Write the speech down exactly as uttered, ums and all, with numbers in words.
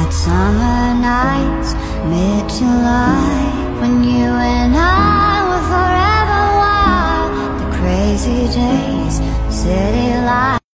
Hot summer nights, mid-July, when you and I were forever wild. The crazy days, city lights.